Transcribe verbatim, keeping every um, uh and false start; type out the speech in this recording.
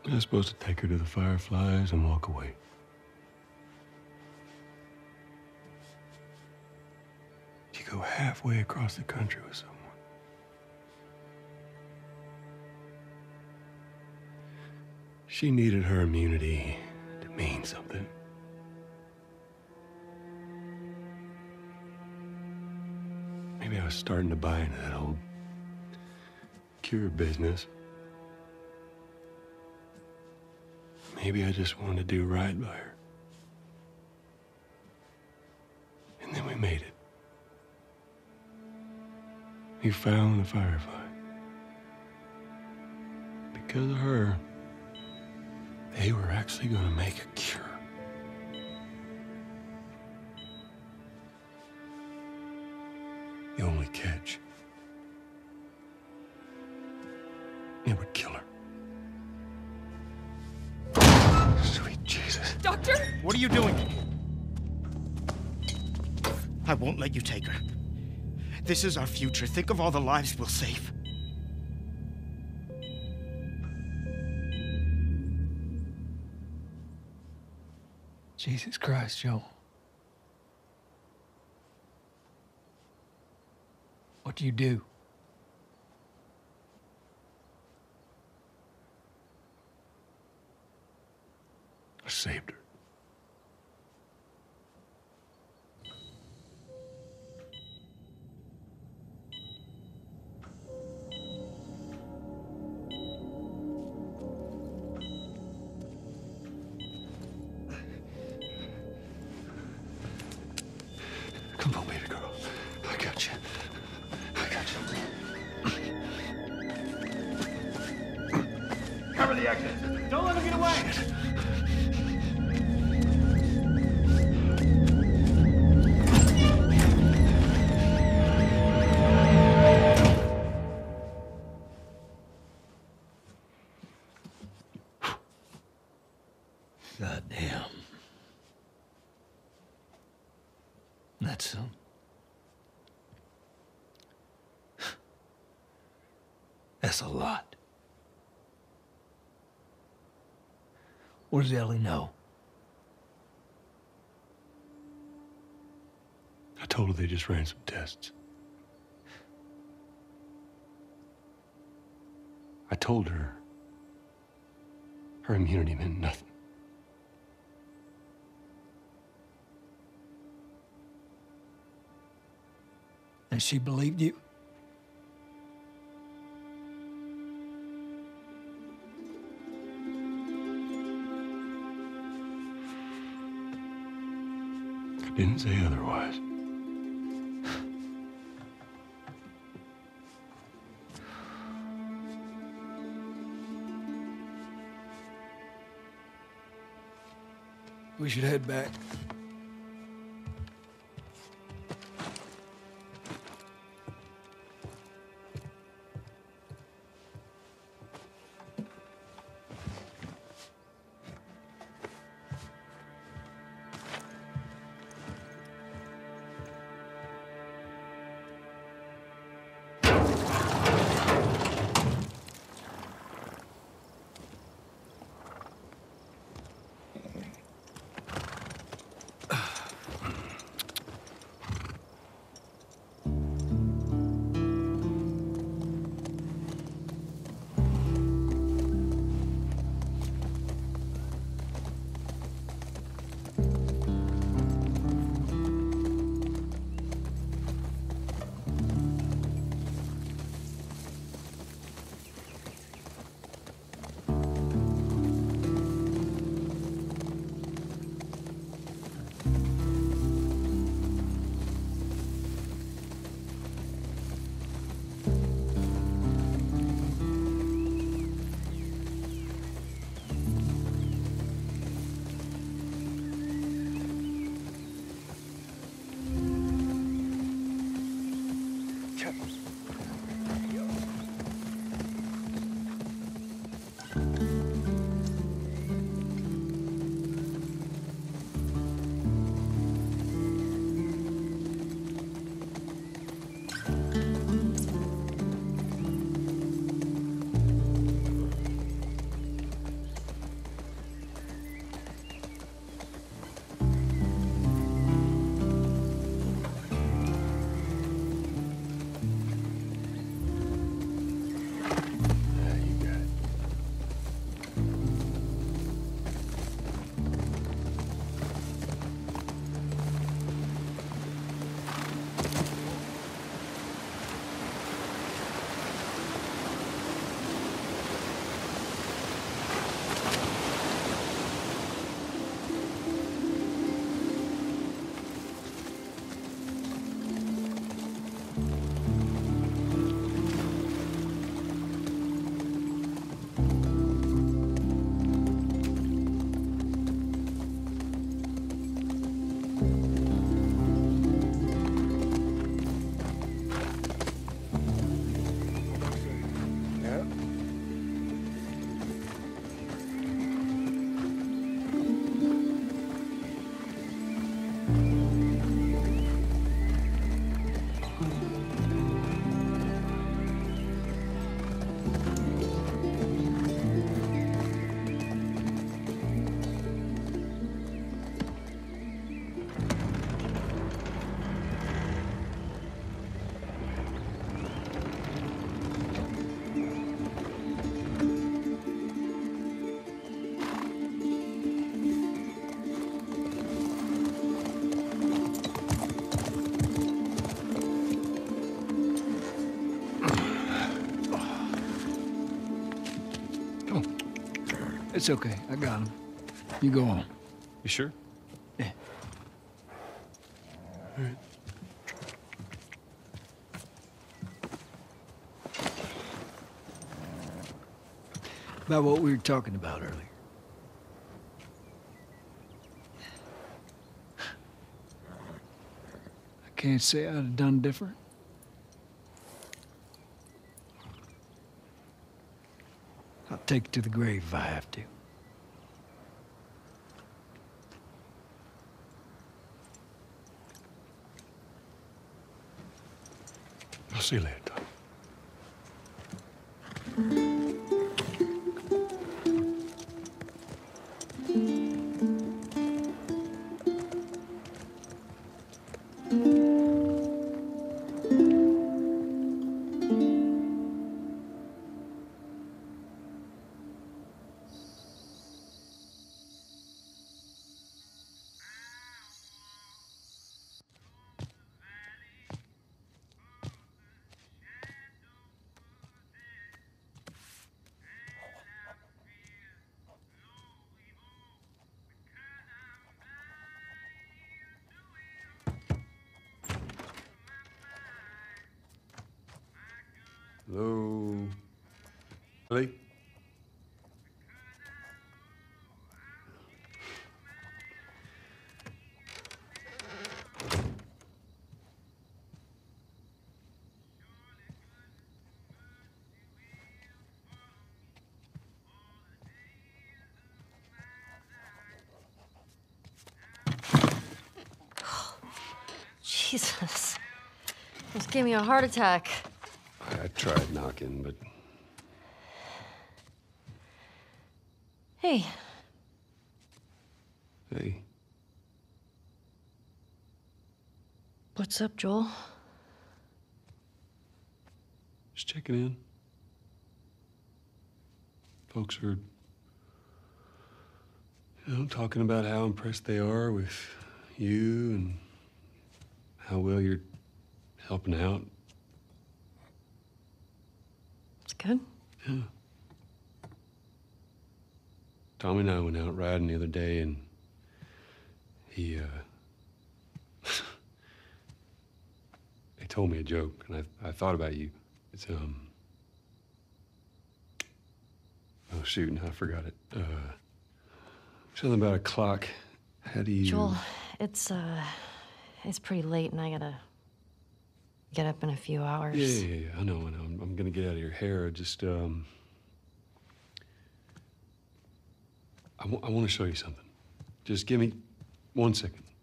I was supposed to take her to the Fireflies and walk away. You go halfway across the country with someone. She needed her immunity to mean something. Maybe I was starting to buy into that old cure business. Maybe I just wanted to do right by her. And then we made it. We found the Firefly. Because of her, they were actually going to make a cure. The only catch, it would kill her. Sweet Jesus. Doctor? What are you doing? I won't let you take her. This is our future. Think of all the lives we'll save. Jesus Christ, Joe. What do you do? I saved her. Come on, baby girl. I got you. I got you. Cover the exit. Don't let him get away. Shit. God damn. That's some. That's a lot. What does Ellie know? I told her they just ran some tests. I told her her immunity meant nothing. And she believed you? I didn't say otherwise. We should head back. It's okay. I got him. You go on. You sure? Yeah. All right. About what we were talking about earlier. I can't say I'd have done different. I'll take it to the grave if I have to. I'll see you later, Tom. Hello? Really? Jesus. Almost gave me a heart attack. I tried knocking, but Hey, hey, what's up, Joel? just checking in. Folks are, you know, talking about how impressed they are with you and how well you're helping out. It's good. Yeah. Tommy and I went out riding the other day, and he, uh, he told me a joke, and I, I thought about you. It's, um, oh, shoot, now I forgot it. Uh, something about a clock. How do you... Joel, it's, uh, it's pretty late and I gotta get up in a few hours. Yeah, yeah, yeah, I know, I know. I'm, I'm gonna get out of your hair. Just, um... I, w I want to show you something. Just give me one second.